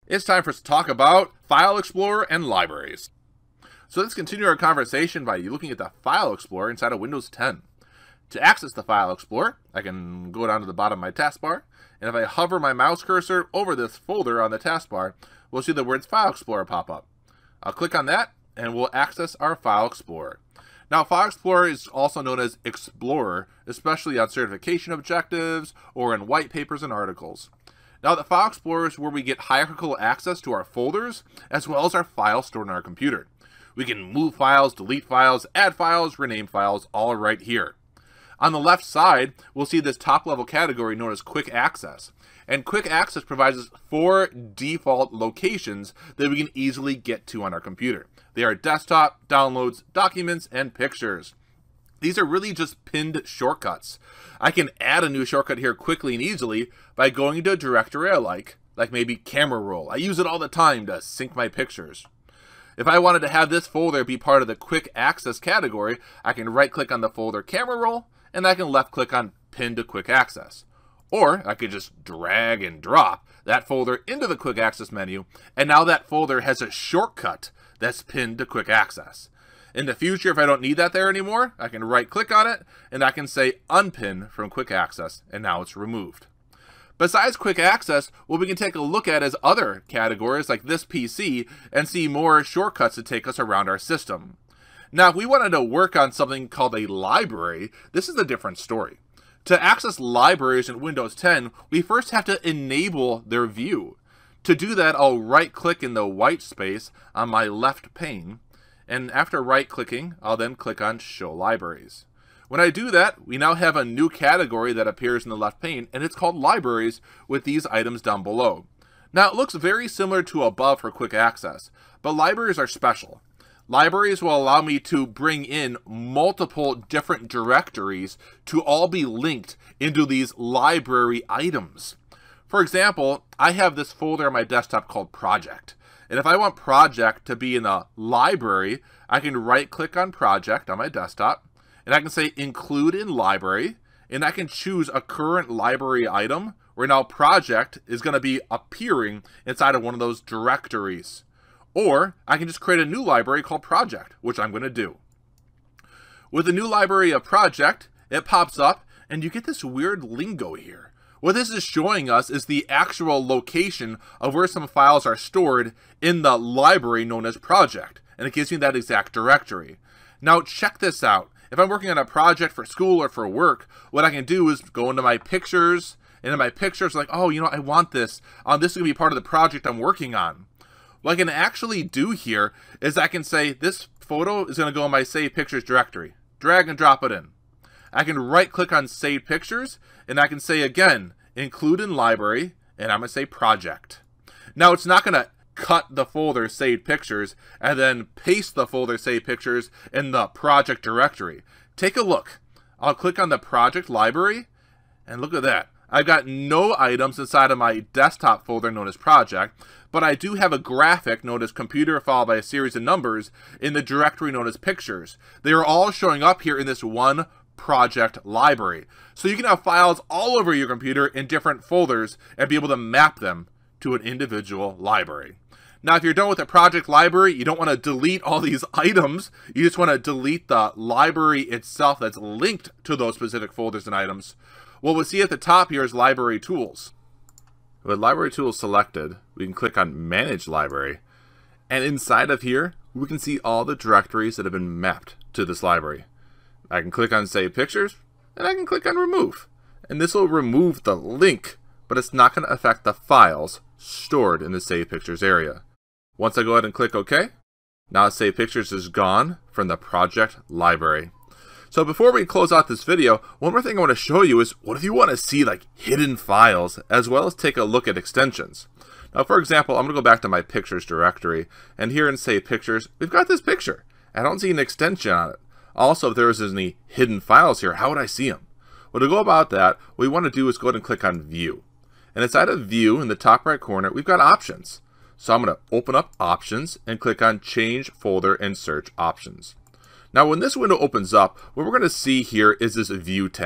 It's time for us to talk about File Explorer and libraries. So let's continue our conversation by looking at the File Explorer inside of Windows 10. To access the File Explorer, I can go down to the bottom of my taskbar, and if I hover my mouse cursor over this folder on the taskbar, we'll see the words File Explorer pop up. I'll click on that, and we'll access our File Explorer. Now, File Explorer is also known as Explorer, especially on certification objectives or in white papers and articles. Now, the File Explorer is where we get hierarchical access to our folders, as well as our files stored on our computer. We can move files, delete files, add files, rename files, all right here. On the left side, we'll see this top-level category known as Quick Access. And Quick Access provides us 4 default locations that we can easily get to on our computer. They are Desktop, Downloads, Documents, and Pictures. These are really just pinned shortcuts. I can add a new shortcut here quickly and easily by going into a directory I like maybe Camera Roll. I use it all the time to sync my pictures. If I wanted to have this folder be part of the Quick Access category, I can right-click on the folder Camera Roll, and I can left-click on Pin to Quick Access. Or I could just drag and drop that folder into the Quick Access menu, and now that folder has a shortcut that's pinned to Quick Access. In the future, if I don't need that there anymore, I can right-click on it, and I can say Unpin from Quick Access, and now it's removed. Besides Quick Access, what we can take a look at is other categories like this PC, and see more shortcuts to take us around our system. Now, if we wanted to work on something called a library, this is a different story. To access libraries in Windows 10, we first have to enable their view. To do that, I'll right-click in the white space on my left pane, and after right-clicking, I'll then click on Show Libraries. When I do that, we now have a new category that appears in the left pane, and it's called Libraries with these items down below. Now, it looks very similar to above for Quick Access, but libraries are special. Libraries will allow me to bring in multiple different directories to all be linked into these library items. For example, I have this folder on my desktop called Project. And if I want Project to be in a library, I can right-click on Project on my desktop, and I can say Include in Library, and I can choose a current library item where now Project is going to be appearing inside of one of those directories. Or I can just create a new library called Project, which I'm going to do. With the new library of Project, it pops up, and you get this weird lingo here. What this is showing us is the actual location of where some files are stored in the library known as Project, and it gives me that exact directory. Now check this out. If I'm working on a project for school or for work, what I can do is go into my pictures, and in my pictures, like, oh, I want this. This is going to be part of the project I'm working on. What I can actually do here is I can say this photo is going to go in my Save Pictures directory. Drag and drop it in. I can right-click on Save Pictures, and I can say again, Include in Library, and I'm going to say Project. Now, it's not going to cut the folder Saved Pictures and then paste the folder Saved Pictures in the project directory. Take a look. I'll click on the project library, and look at that. I've got no items inside of my desktop folder known as Project, but I do have a graphic known as Computer followed by a series of numbers in the directory known as Pictures. They are all showing up here in this one project library. So you can have files all over your computer in different folders and be able to map them to an individual library. Now, if you're done with the project library, you don't want to delete all these items. You just want to delete the library itself that's linked to those specific folders and items. What we'll see at the top here is Library Tools. With Library Tools selected, we can click on Manage Library. And inside of here, we can see all the directories that have been mapped to this library. I can click on Save Pictures, and I can click on Remove. And this will remove the link, but it's not going to affect the files stored in the Save Pictures area. Once I go ahead and click OK, now Save Pictures is gone from the project library. So before we close out this video, one more thing I want to show you is what if you want to see like hidden files as well as take a look at extensions. Now, for example, I'm going to go back to my Pictures directory, and here in Save Pictures, we've got this picture. I don't see an extension on it. Also, if there was any hidden files here, how would I see them? Well, to go about that, what we want to do is go ahead and click on View. And inside of View, in the top right corner, we've got Options. So I'm going to open up Options and click on Change Folder and Search Options. Now, when this window opens up, what we're going to see here is this View tab.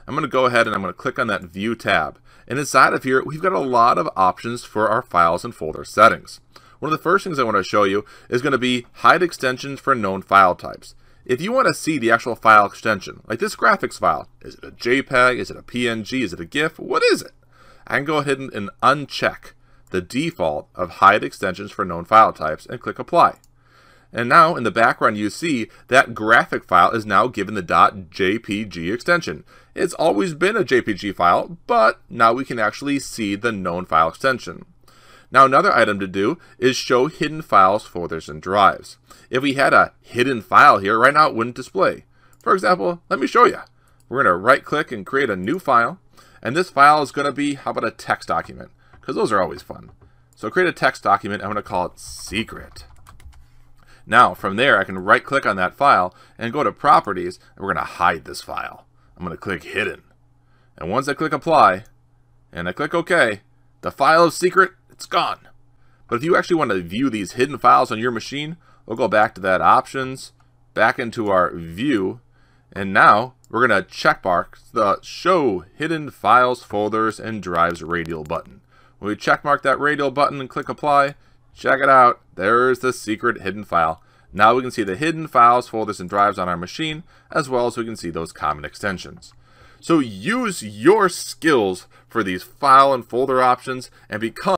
I'm going to go ahead and I'm going to click on that View tab. And inside of here, we've got a lot of options for our files and folder settings. One of the first things I want to show you is going to be hide extensions for known file types. If you want to see the actual file extension, like this graphics file, is it a JPEG, is it a PNG, is it a GIF, what is it? I can go ahead and uncheck the default of hide extensions for known file types and click apply. And now in the background you see that graphic file is now given the .jpg extension. It's always been a JPG file, but now we can actually see the known file extension. Now another item to do is show hidden files, folders, and drives. If we had a hidden file here, right now it wouldn't display. For example, let me show you. We're going to right click and create a new file. And this file is going to be, how about a text document? Because those are always fun. So create a text document. I'm going to call it secret. Now from there I can right click on that file and go to properties, and we're going to hide this file. I'm going to click hidden. And once I click apply and I click OK, the file is secret. It's gone. But if you actually want to view these hidden files on your machine, we'll go back to that options, back into our view, and now we're going to checkmark the show hidden files, folders, and drives radial button. When we checkmark that radial button and click apply, check it out. There's the secret hidden file. Now we can see the hidden files, folders, and drives on our machine, as well as we can see those common extensions. So use your skills for these file and folder options and become